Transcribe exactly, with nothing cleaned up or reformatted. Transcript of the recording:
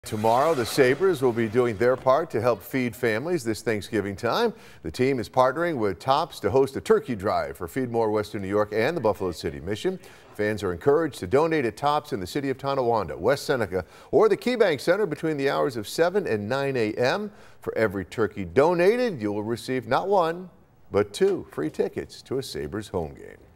Tomorrow, the Sabres will be doing their part to help feed families this Thanksgiving time. The team is partnering with Tops to host a turkey drive for FeedMore Western New York and the Buffalo City Mission. Fans are encouraged to donate at Tops in the city of Tonawanda, West Seneca, or the KeyBank Center between the hours of seven and nine a m For every turkey donated, you will receive not one, but two free tickets to a Sabres home game.